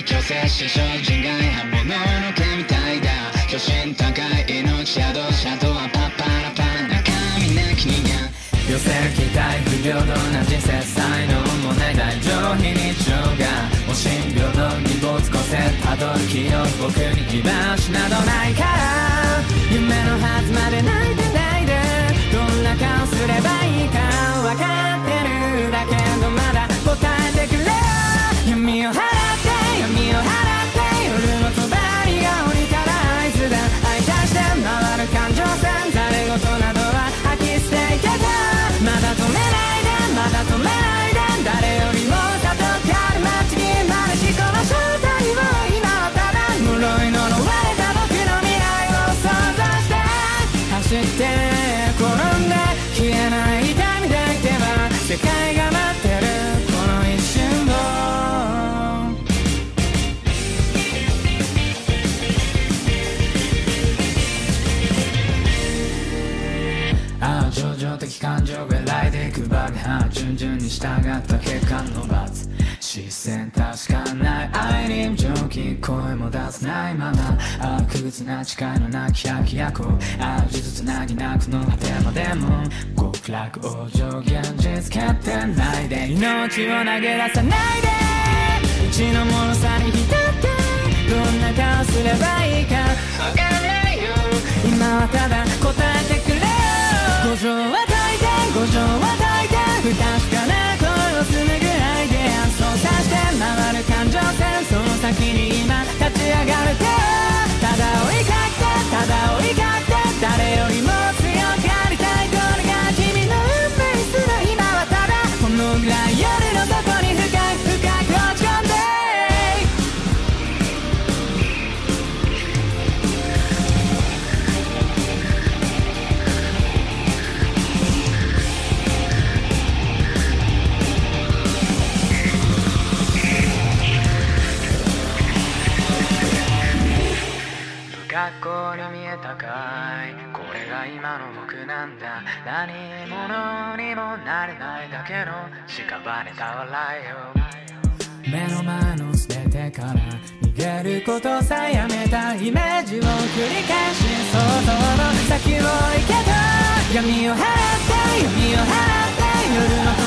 調整し精進外刃物の毛みたいだ。巨神高い命宿シャドウはパッパラパラ中身なき人間。 寄せ期待不平等な人生才能もない大上非日常がおしん平等に没個性たどる記憶僕に居場所などないから夢のはずまで泣いてないでどんな顔すればいいか分かってるだけどまだ答えてくれ闇を払って闇を払って夜の帳が降りたら合図だ愛出して回る感情線ざれ言などは吐き捨ていけたまだ止めないでまだ止めないで誰よりも里かる街にまでしこの正体を今はただ呪い呪われた僕の未来を想像して走って転んで消えない痛み抱いては世界が待ってるこの一瞬を情緒的感情が揺いでいく爆破順々に従った結果の罰視線確かない愛に蒸気声も出せないまま悪屈な誓いのなき百夜行味ずつなぎなくの果てまでも極楽往生現実決定ないで命を投げ出さないでうちのものさに浸ってどんな顔すればいいか分かんないよ今はただ答えてくれ五条は解いて五条は解いて不確かな声を紡ぐアイデア操作して回る感情線その先に今立ち上がる手ただ追いかけてただ追いかけて誰よりも強くありたいこれが君の運命すら今はただこのぐらい夜の底に深く深く落ち込んで学校に見えたかいこれが今の僕なんだ何者にもなれないだけの屍た笑いを目の前の全てから逃げることさえやめたイメージを繰り返し想像の先を行けた闇を払って闇を払って夜の